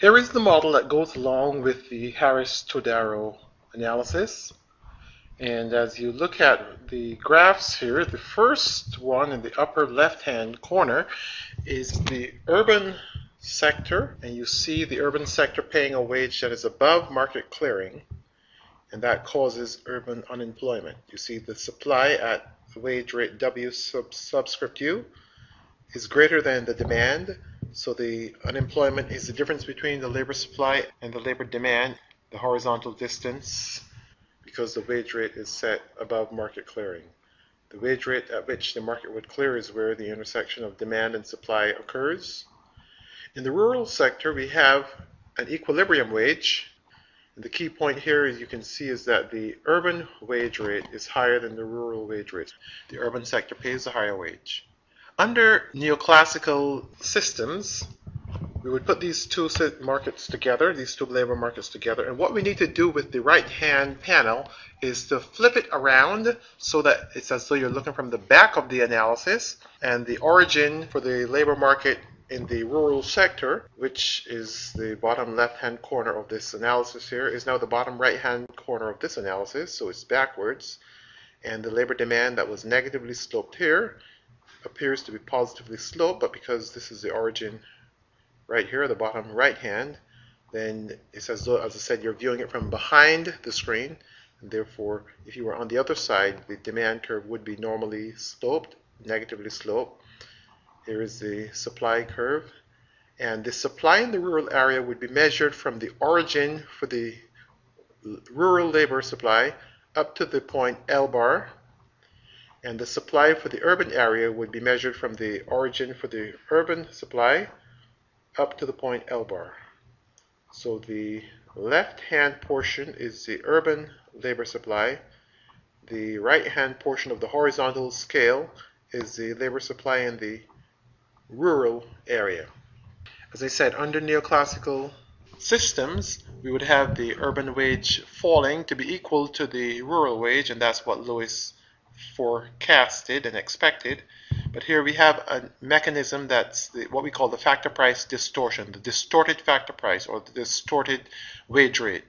Here is the model that goes along with the Harris-Todaro analysis. And as you look at the graphs here, the first one in the upper left-hand corner is the urban sector, and you see the urban sector paying a wage that is above market clearing, and that causes urban unemployment. You see the supply at the wage rate W subscript U is greater than the demand, so the unemployment is the difference between the labor supply and the labor demand, the horizontal distance, because the wage rate is set above market clearing. The wage rate at which the market would clear is where the intersection of demand and supply occurs. In the rural sector, we have an equilibrium wage. And the key point here, as you can see, is that the urban wage rate is higher than the rural wage rate. The urban sector pays a higher wage. Under neoclassical systems, we would put these two markets together, these two labor markets together, and what we need to do with the right-hand panel is to flip it around so that it's as though you're looking from the back of the analysis, and the origin for the labor market in the rural sector, which is the bottom left-hand corner of this analysis here, is now the bottom right-hand corner of this analysis, so it's backwards, and the labor demand that was negatively sloped here appears to be positively sloped, but because this is the origin right here, the bottom right hand, then it's as though, as I said, you're viewing it from behind the screen, and therefore if you were on the other side, the demand curve would be normally sloped, negatively sloped. Here is the supply curve, and the supply in the rural area would be measured from the origin for the rural labor supply up to the point L bar, and the supply for the urban area would be measured from the origin for the urban supply up to the point L bar. So the left-hand portion is the urban labor supply. The right-hand portion of the horizontal scale is the labor supply in the rural area. As I said, under neoclassical systems, we would have the urban wage falling to be equal to the rural wage, and that's what Lewis forecasted and expected. But here we have a mechanism that's what we call the factor price distortion, the distorted factor price, or the distorted wage rate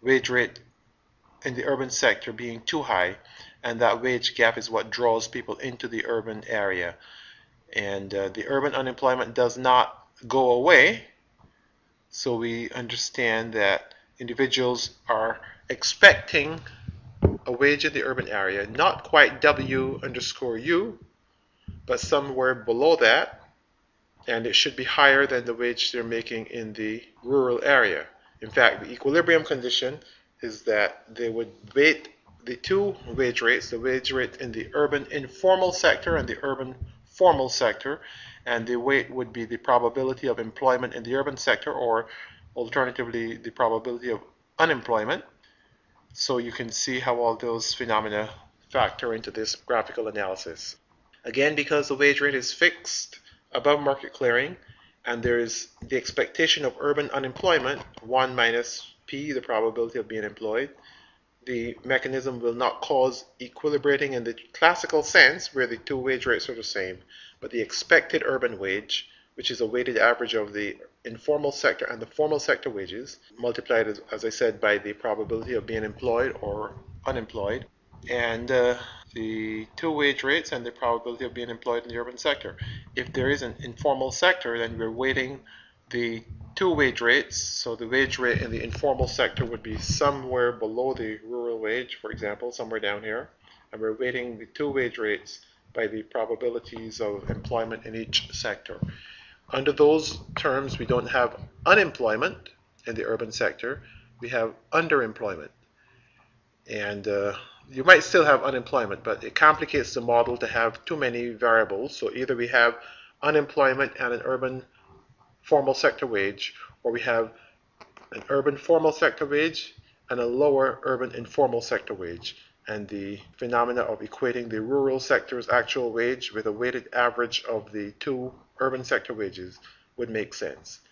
in the urban sector being too high, and that wage gap is what draws people into the urban area. And the urban unemployment does not go away, so we understand that individuals are expecting a wage in the urban area, not quite W underscore U, but somewhere below that, and it should be higher than the wage they're making in the rural area. In fact, the equilibrium condition is that they would weight the two wage rates, the wage rate in the urban informal sector and the urban formal sector, and the weight would be the probability of employment in the urban sector, or alternatively the probability of unemployment. So you can see how all those phenomena factor into this graphical analysis. Again, because the wage rate is fixed above market clearing, and there is the expectation of urban unemployment, 1 minus P, the probability of being employed, the mechanism will not cause equilibrating in the classical sense where the two wage rates are the same, but the expected urban wage, which is a weighted average of the informal sector and the formal sector wages, multiplied, as I said, by the probability of being employed or unemployed, and the two wage rates and the probability of being employed in the urban sector. If there is an informal sector, then we're weighting the two wage rates, so the wage rate in the informal sector would be somewhere below the rural wage, for example, somewhere down here, and we're weighting the two wage rates by the probabilities of employment in each sector. Under those terms, we don't have unemployment in the urban sector, we have underemployment. And you might still have unemployment, but it complicates the model to have too many variables. So either we have unemployment and an urban formal sector wage, or we have an urban formal sector wage and a lower urban informal sector wage. And the phenomena of equating the rural sector's actual wage with a weighted average of the two urban sector wages would make sense.